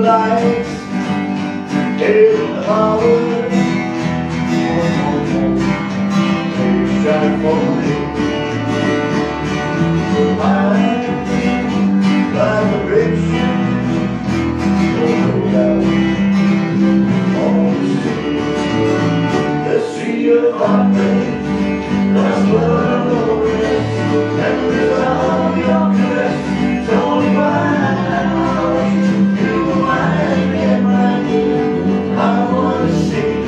lights in the harbor. They shine for me. I'm like a big ship going out on the sea of heartbreak. That's what I know is, and without your caress, it's only mine. You were mine and mine. I wanna see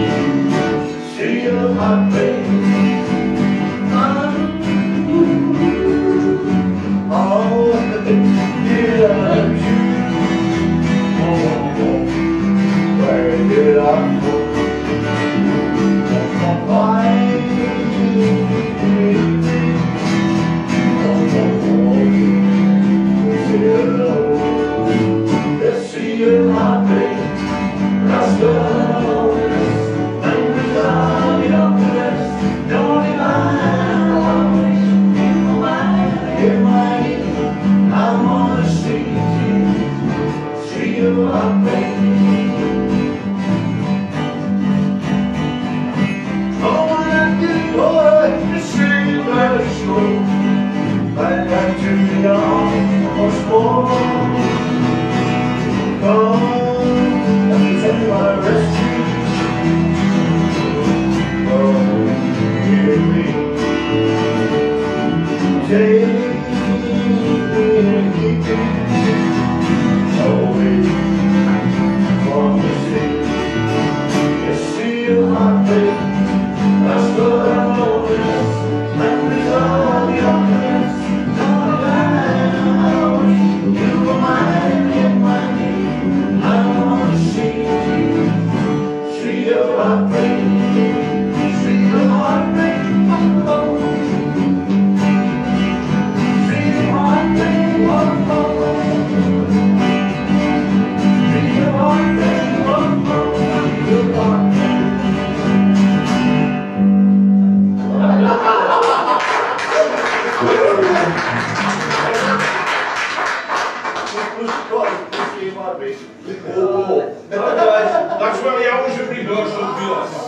of heartbreak. Oh, did I hurt you? Oh, where did I go? Let's see your heartbreak. That's what I know is, and without your caress, don't divine always in my mind, in my ear. I wanna see your heartbreak. Oh, when I get bored, you see very slow. I got too young, once more. Come and take my rescue. Oh, hear me. Take me and keep me away from the sea. You see your heartbreak. That's what I know is, and without your caress, don't I wish you were mine in my need. I wanna see your heartbreak, see your heartbreak, oh, see your heartbreak, oh, see your heartbreak, oh, your heartbreak. That's where the hours of rehearsal be.